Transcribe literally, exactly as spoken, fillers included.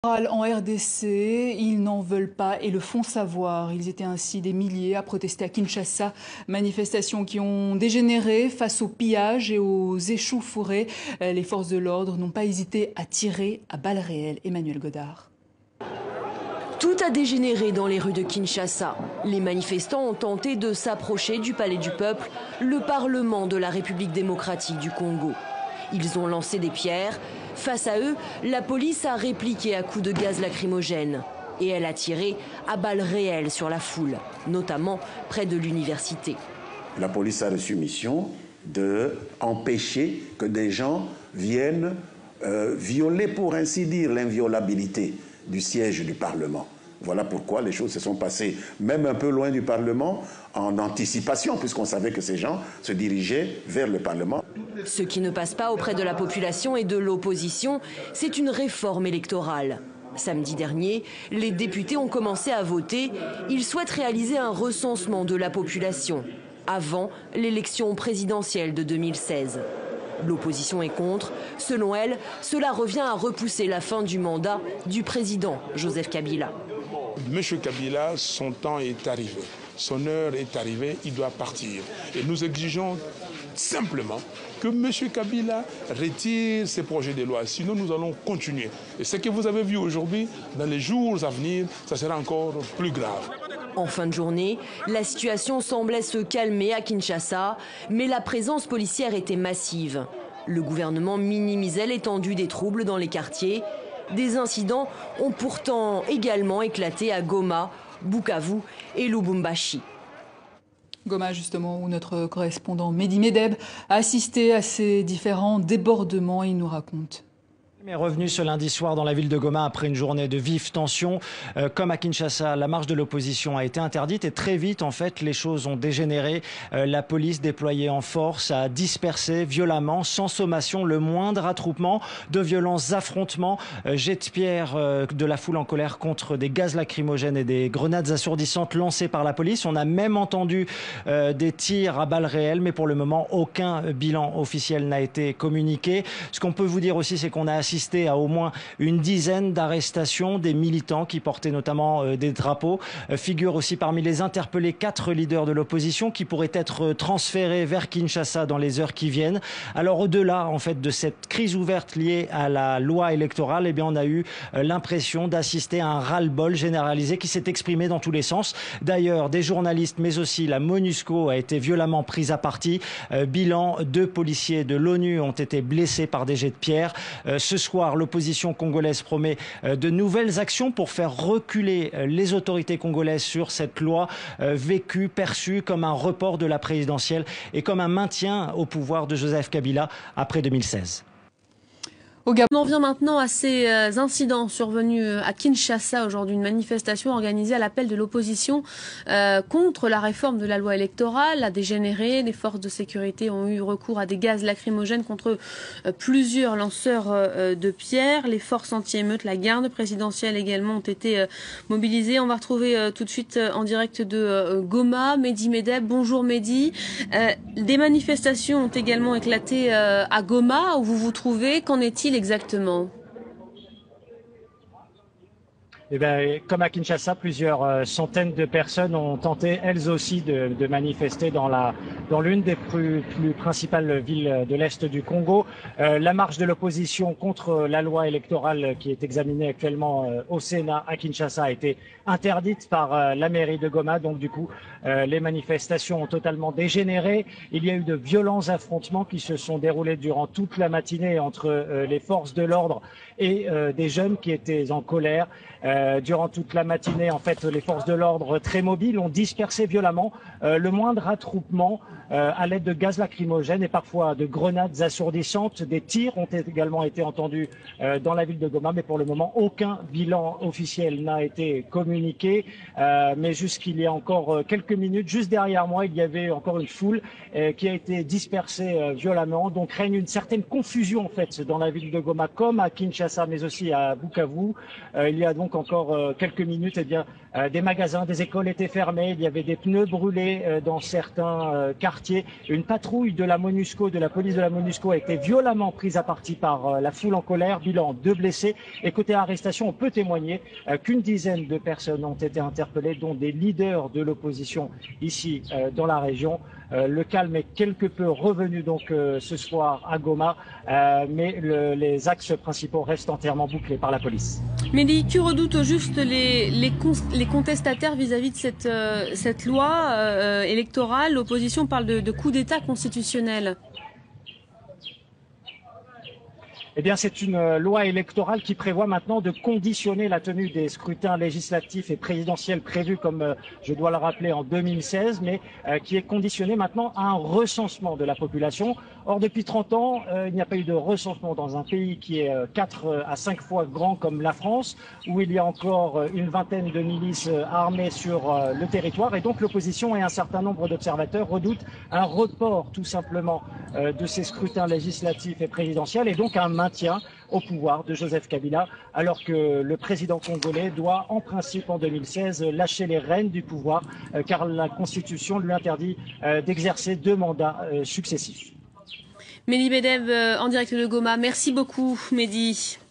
En R D C, ils n'en veulent pas et le font savoir. Ils étaient ainsi des milliers à protester à Kinshasa. Manifestations qui ont dégénéré face aux pillages et aux échauffourées. Les forces de l'ordre n'ont pas hésité à tirer à balles réelles. Emmanuel Godard. Tout a dégénéré dans les rues de Kinshasa. Les manifestants ont tenté de s'approcher du Palais du Peuple, le Parlement de la République démocratique du Congo. Ils ont lancé des pierres. Face à eux, la police a répliqué à coups de gaz lacrymogène. Et elle a tiré à balles réelles sur la foule, notamment près de l'université. La police a reçu mission d'empêcher que des gens viennent euh, violer, pour ainsi dire, l'inviolabilité du siège du Parlement. Voilà pourquoi les choses se sont passées même un peu loin du Parlement, en anticipation, puisqu'on savait que ces gens se dirigeaient vers le Parlement. Ce qui ne passe pas auprès de la population et de l'opposition, c'est une réforme électorale. Samedi dernier, les députés ont commencé à voter. Ils souhaitent réaliser un recensement de la population avant l'élection présidentielle de deux mille seize. L'opposition est contre. Selon elle, cela revient à repousser la fin du mandat du président Joseph Kabila. Monsieur Kabila, son temps est arrivé. Son heure est arrivée, il doit partir. Et nous exigeons simplement que monsieur Kabila retire ses projets de loi. Sinon, nous allons continuer. Et ce que vous avez vu aujourd'hui, dans les jours à venir, ça sera encore plus grave. En fin de journée, la situation semblait se calmer à Kinshasa, mais la présence policière était massive. Le gouvernement minimisait l'étendue des troubles dans les quartiers. Des incidents ont pourtant également éclaté à Goma, Bukavu et Lubumbashi. Goma, justement, où notre correspondant Mehdi Medeb a assisté à ces différents débordements. Il nous raconte. Mais revenu ce lundi soir dans la ville de Goma après une journée de vives tensions. Euh, comme à Kinshasa, la marche de l'opposition a été interdite et très vite, en fait, les choses ont dégénéré. Euh, la police déployée en force a dispersé violemment, sans sommation, le moindre attroupement, de violents affrontements, euh, jets de pierre euh, de la foule en colère contre des gaz lacrymogènes et des grenades assourdissantes lancées par la police. On a même entendu euh, des tirs à balles réelles, mais pour le moment, aucun bilan officiel n'a été communiqué. Ce qu'on peut vous dire aussi, c'est qu'on a assisté assisté à au moins une dizaine d'arrestations des militants qui portaient notamment euh, des drapeaux. Euh, figurent aussi parmi les interpellés quatre leaders de l'opposition qui pourraient être transférés vers Kinshasa dans les heures qui viennent. Alors au-delà en fait de cette crise ouverte liée à la loi électorale, eh bien on a eu euh, l'impression d'assister à un ras-le-bol généralisé qui s'est exprimé dans tous les sens. D'ailleurs, des journalistes mais aussi la MONUSCO a été violemment prise à partie. Euh, bilan, deux policiers de l'ONU ont été blessés par des jets de pierre. Euh, ce soir, l'opposition congolaise promet de nouvelles actions pour faire reculer les autorités congolaises sur cette loi vécue, perçue comme un report de la présidentielle et comme un maintien au pouvoir de Joseph Kabila après deux mille seize. On en vient maintenant à ces incidents survenus à Kinshasa aujourd'hui, une manifestation organisée à l'appel de l'opposition euh, contre la réforme de la loi électorale a dégénéré. Les forces de sécurité ont eu recours à des gaz lacrymogènes contre euh, plusieurs lanceurs euh, de pierres. Les forces anti-émeutes, la garde présidentielle également ont été euh, mobilisées. On va retrouver euh, tout de suite euh, en direct de euh, Goma, Mehdi Medeb. Bonjour Mehdi. Euh, des manifestations ont également éclaté euh, à Goma où vous vous trouvez. Qu'en est-il exactement? Eh bien, comme à Kinshasa, plusieurs euh, centaines de personnes ont tenté, elles aussi, de, de manifester dans la dans l'une des plus, plus principales villes de l'Est du Congo. Euh, la marche de l'opposition contre la loi électorale qui est examinée actuellement euh, au Sénat à Kinshasa a été interdite par euh, la mairie de Goma. Donc, du coup, euh, les manifestations ont totalement dégénéré. Il y a eu de violents affrontements qui se sont déroulés durant toute la matinée entre euh, les forces de l'ordre et euh, des jeunes qui étaient en colère. Euh, durant toute la matinée, en fait, les forces de l'ordre très mobiles ont dispersé violemment euh, le moindre attroupement euh, à l'aide de gaz lacrymogènes et parfois de grenades assourdissantes. Des tirs ont également été entendus euh, dans la ville de Goma, mais pour le moment, aucun bilan officiel n'a été communiqué. Euh, mais jusqu'il y a encore euh, quelques minutes, juste derrière moi, il y avait encore une foule euh, qui a été dispersée euh, violemment. Donc règne une certaine confusion en fait dans la ville de Goma, comme à Kinshasa, mais aussi à Bukavu. Euh, il y a donc encore encore euh, quelques minutes, eh bien, euh, des magasins, des écoles étaient fermés. Il y avait des pneus brûlés euh, dans certains euh, quartiers. Une patrouille de la MONUSCO, de la police de la MONUSCO, a été violemment prise à partie par euh, la foule en colère. Bilan, deux blessés. Et côté arrestation, on peut témoigner euh, qu'une dizaine de personnes ont été interpellées, dont des leaders de l'opposition ici euh, dans la région. Euh, le calme est quelque peu revenu donc euh, ce soir à Goma, euh, mais le, les axes principaux restent entièrement bouclés par la police. Mehdi, tu redoutes au juste les, les, les contestataires vis-à-vis de cette, euh, cette loi euh, électorale. L'opposition parle de, de coup d'État constitutionnel. Eh bien, c'est une loi électorale qui prévoit maintenant de conditionner la tenue des scrutins législatifs et présidentiels prévus, comme je dois le rappeler, en deux mille seize, mais euh, qui est conditionnée maintenant à un recensement de la population. Or, depuis trente ans, euh, il n'y a pas eu de recensement dans un pays qui est euh, quatre à cinq fois grand comme la France, où il y a encore euh, une vingtaine de milices euh, armées sur euh, le territoire. Et donc, l'opposition et un certain nombre d'observateurs redoutent un report, tout simplement, euh, de ces scrutins législatifs et présidentiels, et donc un maintien au pouvoir de Joseph Kabila, alors que le président congolais doit en principe en deux mille seize lâcher les rênes du pouvoir, euh, car la Constitution lui interdit euh, d'exercer deux mandats euh, successifs. Mehdi Bedev, euh, en direct de Goma. Merci beaucoup, Mehdi.